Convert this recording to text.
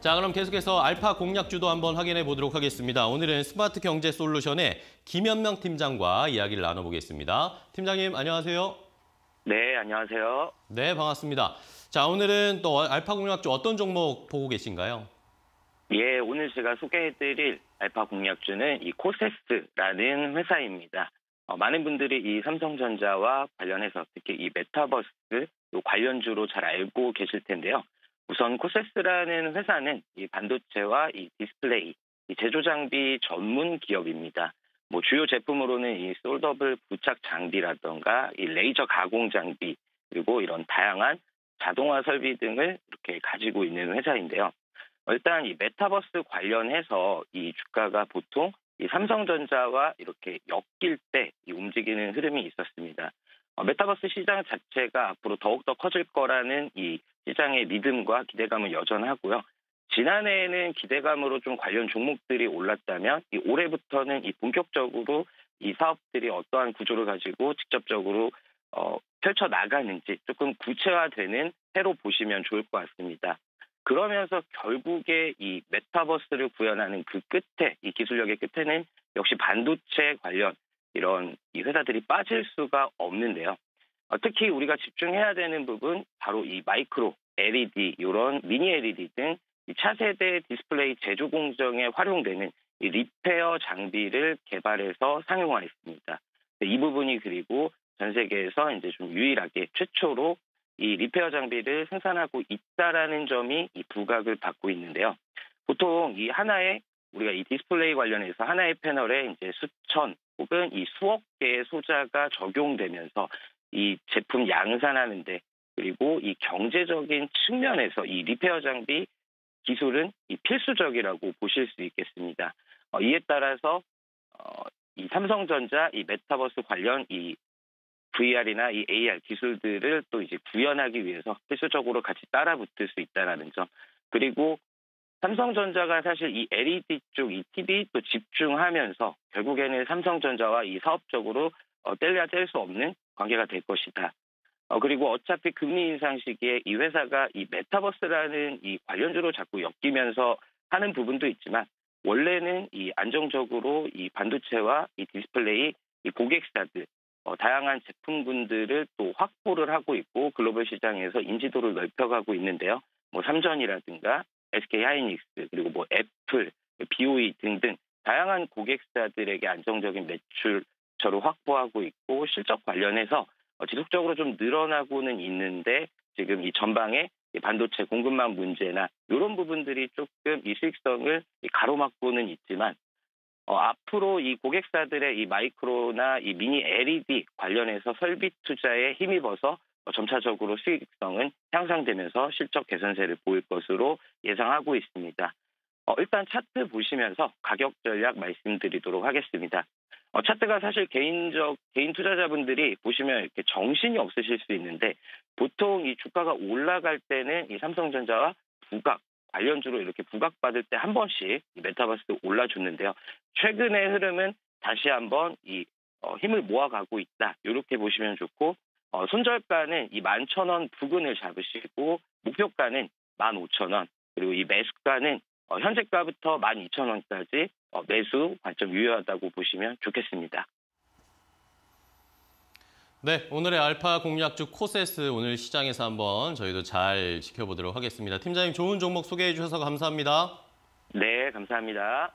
자, 그럼 계속해서 알파 공략주도 한번 확인해 보도록 하겠습니다. 오늘은 스마트 경제 솔루션의 김현명 팀장과 이야기를 나눠보겠습니다. 팀장님, 안녕하세요. 네, 안녕하세요. 네, 반갑습니다. 자, 오늘은 또 알파 공략주 어떤 종목 보고 계신가요? 예, 오늘 제가 소개해드릴 알파 공략주는 이 코세스라는 회사입니다. 많은 분들이 이 삼성전자와 관련해서 특히 이 메타버스 관련주로 잘 알고 계실 텐데요. 우선 코세스라는 회사는 이 반도체와 이 디스플레이, 이 제조 장비 전문 기업입니다. 주요 제품으로는 이 솔더블 부착 장비라던가 이 레이저 가공 장비, 그리고 이런 다양한 자동화 설비 등을 이렇게 가지고 있는 회사인데요. 일단 이 메타버스 관련해서 이 주가가 보통 이 삼성전자와 이렇게 엮일 때 이 움직이는 흐름이 있었습니다. 메타버스 시장 자체가 앞으로 더욱더 커질 거라는 이 시장의 믿음과 기대감은 여전하고요. 지난해에는 기대감으로 좀 관련 종목들이 올랐다면 이 올해부터는 이 본격적으로 이 사업들이 어떠한 구조를 가지고 직접적으로 펼쳐 나가는지 조금 구체화되는 해로 보시면 좋을 것 같습니다. 그러면서 결국에 이 메타버스를 구현하는 그 끝에, 이 기술력의 끝에는 역시 반도체 관련 이런 이 회사들이 빠질 수가 없는데요. 특히 우리가 집중해야 되는 부분, 바로 이 마이크로 LED, 이런 미니 LED 등 이 차세대 디스플레이 제조 공정에 활용되는 이 리페어 장비를 개발해서 상용화했습니다. 이 부분이 그리고 전 세계에서 이제 좀 유일하게 최초로 이 리페어 장비를 생산하고 있다라는 점이 이 부각을 받고 있는데요. 보통 이 하나의 우리가 이 디스플레이 관련해서 하나의 패널에 이제 수천 혹은 이 수억 개의 소자가 적용되면서 이 제품 양산하는데, 그리고 이 경제적인 측면에서 이 리페어 장비 기술은 이 필수적이라고 보실 수 있겠습니다. 이에 따라서 이 삼성전자 이 메타버스 관련 이 VR이나 이 AR 기술들을 또 이제 구현하기 위해서 필수적으로 같이 따라붙을 수 있다는 점. 그리고 삼성전자가 사실 이 LED 쪽 이 TV 또 집중하면서 결국에는 삼성전자와 이 사업적으로 뗄래야 뗄 수 없는 관계가 될 것이다. 그리고 어차피 금리 인상 시기에 이 회사가 이 메타버스라는 이 관련주로 자꾸 엮이면서 하는 부분도 있지만, 원래는 이 안정적으로 이 반도체와 이 디스플레이 이 고객사들 다양한 제품군들을 또 확보를 하고 있고 글로벌 시장에서 인지도를 넓혀가고 있는데요. 삼전이라든가 SK 하이닉스, 그리고 애플, BOE 등등 다양한 고객사들에게 안정적인 매출처를 확보하고 있고, 실적 관련해서 지속적으로 좀 늘어나고는 있는데, 지금 이 전방에 반도체 공급망 문제나 이런 부분들이 조금 이 수익성을 가로막고는 있지만, 앞으로 이 고객사들의 이 마이크로나 이 미니 LED 관련해서 설비 투자에 힘입어서 점차적으로 수익성은 향상되면서 실적 개선세를 보일 것으로 예상하고 있습니다. 일단 차트 보시면서 가격 전략 말씀드리도록 하겠습니다. 차트가 사실 개인 투자자분들이 보시면 이렇게 정신이 없으실 수 있는데, 보통 이 주가가 올라갈 때는 이 삼성전자와 부각, 관련주로 이렇게 부각받을 때 한 번씩 이 메타버스도 올라줬는데요. 최근의 흐름은 다시 한번 이 힘을 모아가고 있다, 이렇게 보시면 좋고, 손절가는 이 11,000원 부근을 잡으시고, 목표가는 15,000원, 그리고 이 매수가는 현재가부터 12,000원까지 매수 관점 유효하다고 보시면 좋겠습니다. 네, 오늘의 알파 공략주 코세스 오늘 시장에서 한번 저희도 잘 지켜보도록 하겠습니다. 팀장님, 좋은 종목 소개해 주셔서 감사합니다. 네, 감사합니다.